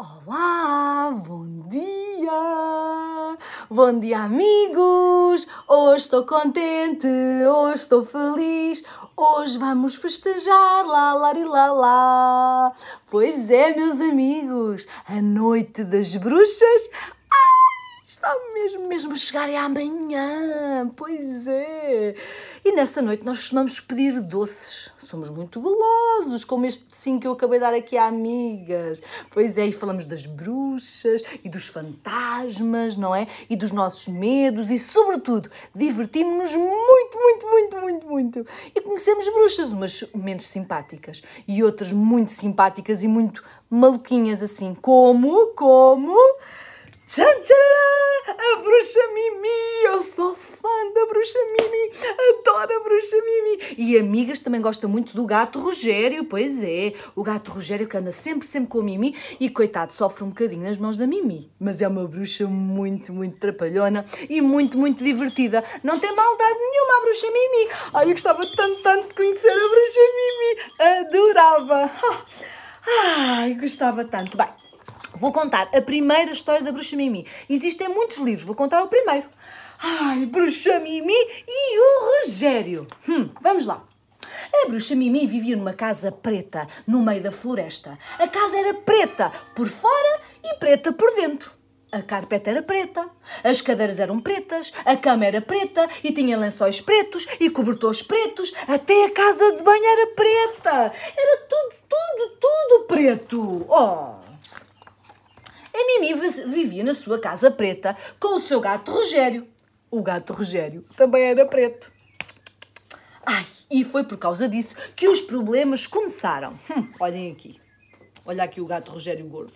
Olá, bom dia! Bom dia, amigos! Hoje estou contente, hoje estou feliz, hoje vamos festejar, lá, lá, lá, lá! Pois é, meus amigos, a noite das bruxas está mesmo a chegar amanhã, pois é. E nesta noite nós costumamos pedir doces. Somos muito golosos, como este docinho que eu acabei de dar aqui a amigas. Pois é, e falamos das bruxas e dos fantasmas, não é? E dos nossos medos e, sobretudo, divertimos-nos muito. E conhecemos bruxas, umas menos simpáticas e outras muito simpáticas e muito maluquinhas assim. Como? Tchan, tchan, a bruxa Mimi, eu sou fã da bruxa Mimi, adoro a bruxa Mimi. E amigas também gostam muito do gato Rogério, pois é, o gato Rogério que anda sempre com a Mimi e coitado, sofre um bocadinho nas mãos da Mimi. Mas é uma bruxa muito trapalhona e muito divertida. Não tem maldade nenhuma a bruxa Mimi. Ai, eu gostava tanto de conhecer a bruxa Mimi, adorava. Ai, gostava tanto. Bem, vou contar a primeira história da bruxa Mimi. Existem muitos livros, vou contar o primeiro. Ai, bruxa Mimi e o Rogério. Vamos lá. A bruxa Mimi vivia numa casa preta, no meio da floresta. A casa era preta por fora e preta por dentro. A carpete era preta, as cadeiras eram pretas, a cama era preta e tinha lençóis pretos e cobertores pretos, até a casa de banho era preta. Era tudo preto. Oh! A Mimi vivia na sua casa preta com o seu gato Rogério. O gato Rogério também era preto. Ai, e foi por causa disso que os problemas começaram. Olhem aqui. Olha aqui o gato Rogério gordo.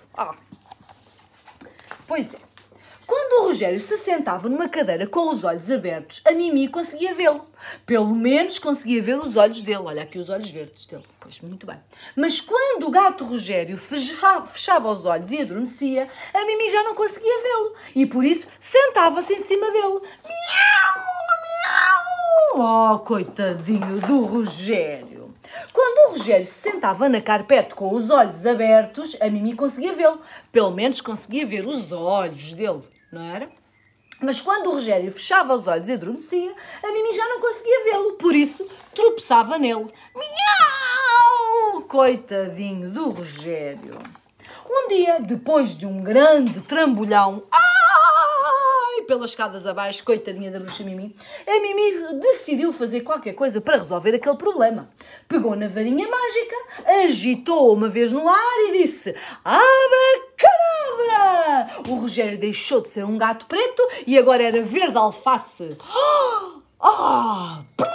Pois é. Quando o Rogério se sentava numa cadeira com os olhos abertos, a Mimi conseguia vê-lo. Pelo menos conseguia ver os olhos dele. Olha aqui os olhos verdes dele. Pois, muito bem. Mas quando o gato Rogério fechava os olhos e adormecia, a Mimi já não conseguia vê-lo. E por isso sentava-se em cima dele. Miau! Oh, coitadinho do Rogério. Quando o Rogério se sentava na carpete com os olhos abertos, a Mimi conseguia vê-lo. Pelo menos conseguia ver os olhos dele, não era? Mas quando o Rogério fechava os olhos e adormecia, a Mimi já não conseguia vê-lo. Por isso, tropeçava nele. Miau! Coitadinho do Rogério. Um dia, depois de um grande trambolhão, pelas escadas abaixo, coitadinha da bruxa Mimi, a Mimi decidiu fazer qualquer coisa para resolver aquele problema. Pegou na varinha mágica, agitou uma vez no ar e disse: Abracadabra! O Rogério deixou de ser um gato preto e agora era verde alface. Plim!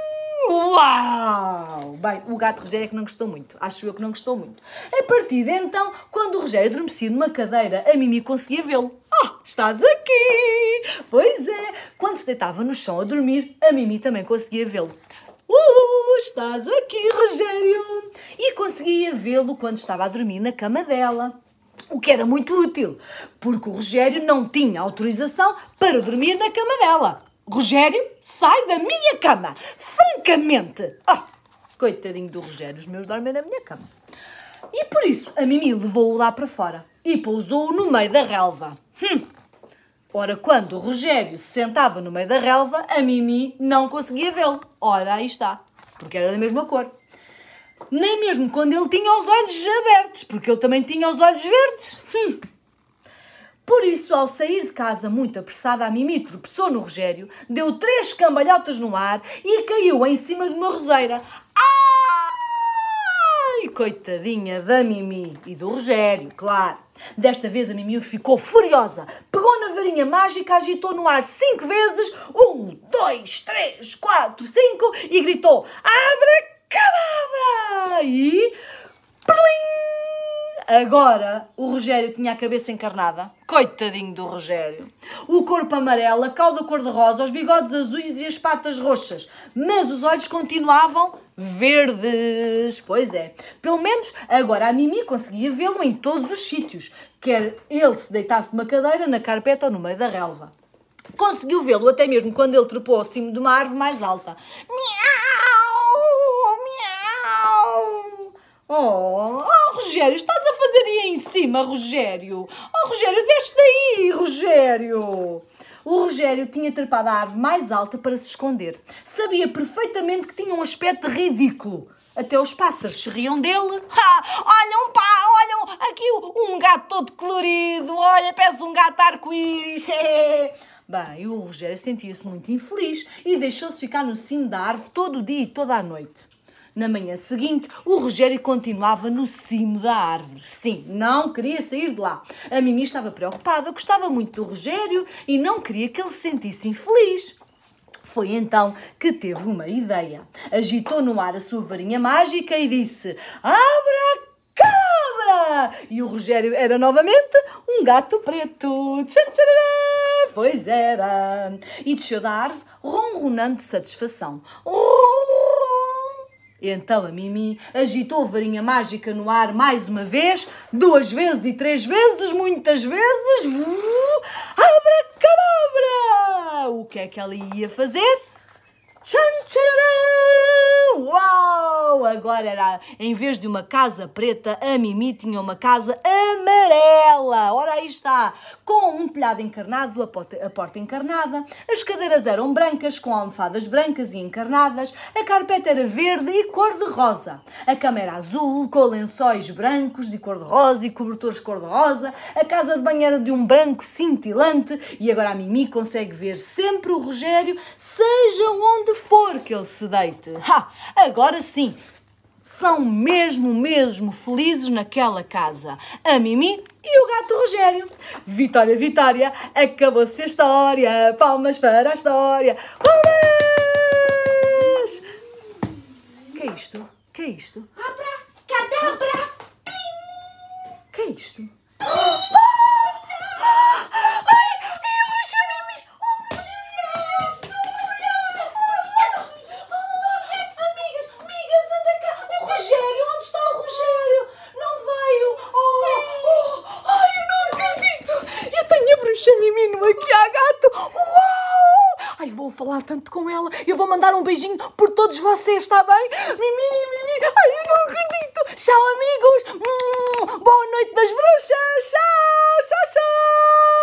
Uau! Bem, o gato Rogério é que não gostou muito. Acho eu que não gostou muito. A partir de então, quando o Rogério adormecia numa cadeira, a Mimi conseguia vê-lo. Estás aqui! Pois é, quando se deitava no chão a dormir, a Mimi também conseguia vê-lo. Estás aqui, Rogério! E conseguia vê-lo quando estava a dormir na cama dela. O que era muito útil, porque o Rogério não tinha autorização para dormir na cama dela. Rogério, sai da minha cama! Francamente! Coitadinho do Rogério, os meus dormem na minha cama. E por isso a Mimi levou-o lá para fora e pousou-o no meio da relva. Ora, quando o Rogério se sentava no meio da relva, a Mimi não conseguia vê-lo. Ora, aí está, porque era da mesma cor. Nem mesmo quando ele tinha os olhos abertos, porque ele também tinha os olhos verdes. Por isso, ao sair de casa muito apressada, a Mimi tropeçou no Rogério, deu 3 cambalhotas no ar e caiu em cima de uma roseira. Ai, coitadinha da Mimi e do Rogério, claro. Desta vez a Mimi ficou furiosa, pegou na varinha mágica, agitou no ar 5 vezes, 1, 2, 3, 4, 5 e gritou: Abracadabra! E plim! Agora o Rogério tinha a cabeça encarnada. Coitadinho do Rogério. O corpo amarelo, a cauda cor-de-rosa, os bigodes azuis e as patas roxas. Mas os olhos continuavam verdes. Pois é. Pelo menos agora a Mimi conseguia vê-lo em todos os sítios. Quer ele se deitasse numa cadeira, na carpete ou no meio da relva. Conseguiu vê-lo até mesmo quando ele trepou acima de uma árvore mais alta. Miau! Miau! Oh, Rogério, estás a fazer aí em cima, Rogério. Oh, Rogério, desce daí, Rogério. O Rogério tinha trepado à árvore mais alta para se esconder. Sabia perfeitamente que tinha um aspecto ridículo. Até os pássaros se riam dele. Olham, pá, olham, aqui um gato todo colorido. Olha, parece um gato arco-íris. Bem, o Rogério sentia-se muito infeliz e deixou-se ficar no cimo da árvore todo o dia e toda a noite. Na manhã seguinte, o Rogério continuava no cimo da árvore. Sim, não queria sair de lá. A Mimi estava preocupada, gostava muito do Rogério e não queria que ele se sentisse infeliz. Foi então que teve uma ideia. Agitou no ar a sua varinha mágica e disse: Abracadabra! E o Rogério era novamente um gato preto. Tchan, tcharará! Pois era. E desceu da árvore ronronando de satisfação. Então a Mimi agitou a varinha mágica no ar mais uma vez, 2 vezes e 3 vezes, muitas vezes. Abracadabra! O que é que ela ia fazer? Tchan, tchararã! Uau! Agora era, em vez de uma casa preta, a Mimi tinha uma casa amarela. Ora, aí está. Com um telhado encarnado, a porta encarnada. As cadeiras eram brancas, com almofadas brancas e encarnadas. A carpete era verde e cor-de-rosa. A cama era azul, com lençóis brancos e cor-de-rosa e cobertores cor-de-rosa. A casa de banho era de um branco cintilante. E agora a Mimi consegue ver sempre o Rogério, seja onde for que ele se deite. Agora sim, são mesmo felizes naquela casa. A Mimi e o gato Rogério. Vitória, Vitória, acabou-se a história. Palmas para a história. Palmas! Que é isto? Que é isto? Abracadabra! Que é isto? Mimi, aqui há gato. Uau! Ai, vou falar tanto com ela. Eu vou mandar um beijinho por todos vocês, está bem? Mimi. Ai, eu não acredito. Tchau, amigos. Boa noite das bruxas. Tchau.